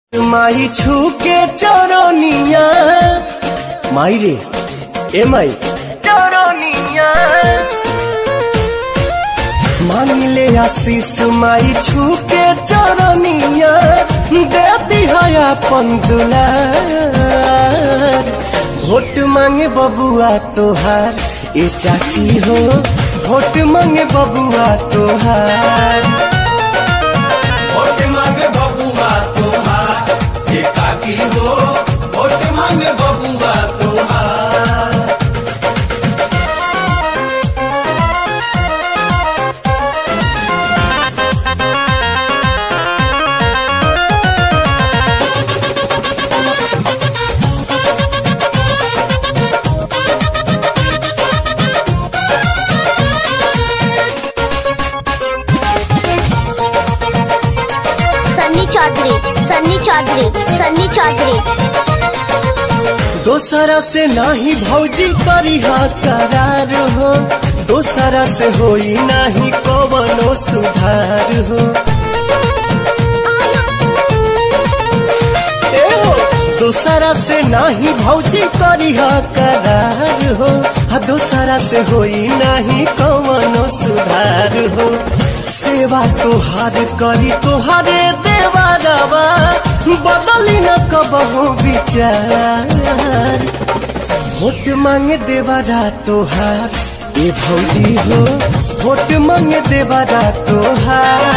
माई छू के चरनिया माई रे ए माई चरनिया मांग ले आशीष माई छू के चरनिया देती है अपन दुलार। वोट मांगे बबुआ तोहार ए चाची हो, वोट मांगे बबुआ तोहार, वोट मांगे बबुआ तोहार ए काकी हो, वोट मांगे बबुआ तोहार। सन्नी चौधरी दोसरा से नाही भौजी करी करार हो, दोसरा से होई नाही कवनो सुधार हो। दोसरा से नाही भौजी करी करार हो, दोसरा से होई नाही कवनो सुधार हो। सेवा तोहार करी तोहारे देवारवा बदली न कबहू विचार। वोट मांगे देवारा तोहार ए भौजी हो, वोट मांगे देवारा तोहार।